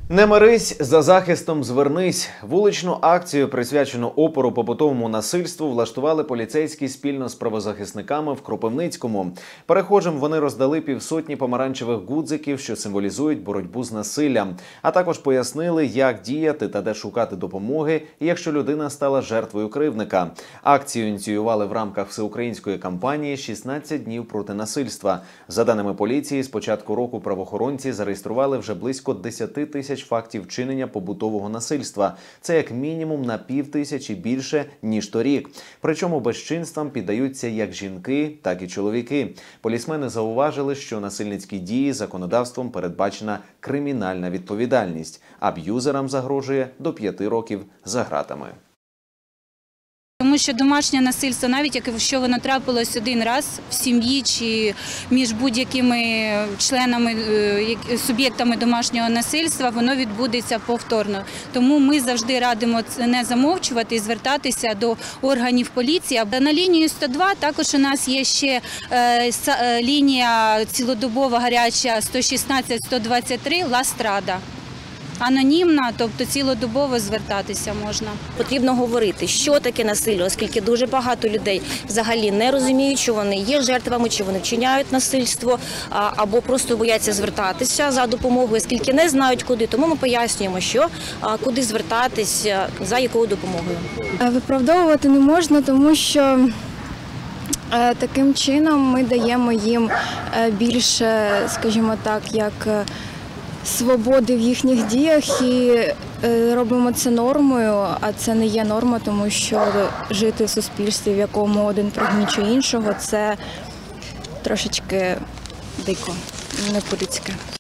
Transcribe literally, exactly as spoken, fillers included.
Не мирись, за захистом звернись. Вуличну акцію, присвячену опору побутовому насильству, влаштували поліцейські спільно з правозахисниками в Кропивницькому. Перехожим вони роздали півсотні помаранчевих гудзиків, що символізують боротьбу з насиллям. А також пояснили, як діяти та де шукати допомоги, якщо людина стала жертвою кривдника. Акцію ініціювали в рамках всеукраїнської кампанії «шістнадцять днів проти насильства». За даними поліції, з початку року правоохоронці зареєстрували вже близько десяти тисяч фактів вчинення побутового насильства. Це як мінімум на пів тисячі більше, ніж торік. Причому безчинствам піддаються як жінки, так і чоловіки. Полісмени зауважили, що насильницькі дії законодавством передбачена кримінальна відповідальність. Аб'юзерам загрожує до п'яти років за ґратами. Тому що домашнє насильство, навіть якщо воно трапилось один раз в сім'ї чи між будь-якими членами, суб'єктами домашнього насильства, воно відбудеться повторно. Тому ми завжди радимо не замовчувати і звертатися до органів поліції. На лінію сто два також у нас є ще лінія цілодобова гаряча сто шістнадцять сто двадцять три «Ла-Страда». Анонімна, тобто цілодобово звертатися можна. Потрібно говорити, що таке насилля, оскільки дуже багато людей взагалі не розуміють, що вони є жертвами, чи вони вчиняють насильство, або просто бояться звертатися за допомогою, оскільки не знають куди. Тому ми пояснюємо, що куди звертатися, за якою допомогою. Виправдовувати не можна, тому що таким чином ми даємо їм більше, скажімо так, як свободи в їхніх діях і робимо це нормою, а це не є норма, тому що жити в суспільстві, в якому один пригнічує іншого, це трошечки дико, не по-людськи.